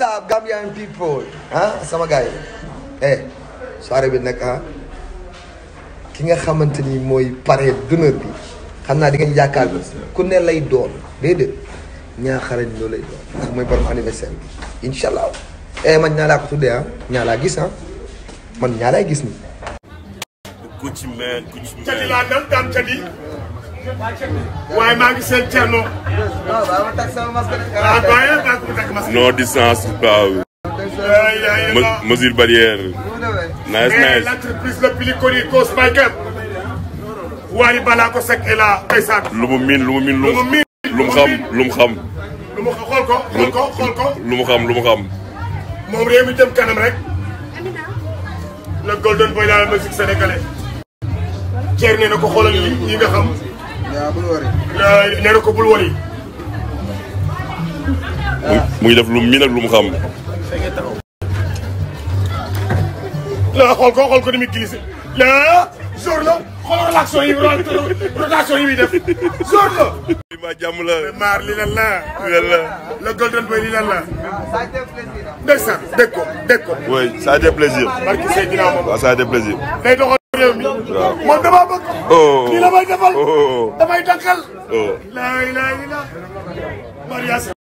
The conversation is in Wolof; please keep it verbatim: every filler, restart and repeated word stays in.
up Gambian people ah sama gars yi eh soirée bi nag ah ki nga xamante ni mooy parrain d'honneur bi xam naa di ngeen yaakaar bi ku ne lay doon déedéet ñaaxarañ loo lay doon ndax mooy borom anniversaire bi incha allah eh man ñaa laa ko tuddee ah ñaa laa gis ah man ñaa laay gis ni Gucci man Gucci man cadi laa dal daan cadi waaye maa ngi seen Thierno. non ba ma tag sama masque ah bàyyi la ko takk masque. non distance pas mesure barrière nice mais nice l'entreprise le plus connue Go Spiker Wally Ballago Seck est là ndeysaan. lu mu miin lu mu miin lu mu miin lu mu xam lu mu xam lu mu xool ko xool ko xool ko lu mu xam lu mu xam moom réew mi jëm kanam rek le golden boy de la musique sénégalaise Thierno nee na ko xoolal yi yi nga xam yaa bul wari nee na ko bul wari mu ngi def lu mu miin ak lu mu xam la xool ko xool ko ni muy glissé la jour la xoolal relaxation yi rotation yi muy def jour la li ma jàmm la maar li lan la lan la le golden boy li lan la ndeysaan dégg ko dégg ko oui ça a été plaisir barki Seydina moom waaw ça a été plaisir day doxal réew mi moom dama bëgg oh nii la may defal oh damay dankal oh la ilaha illallah Maria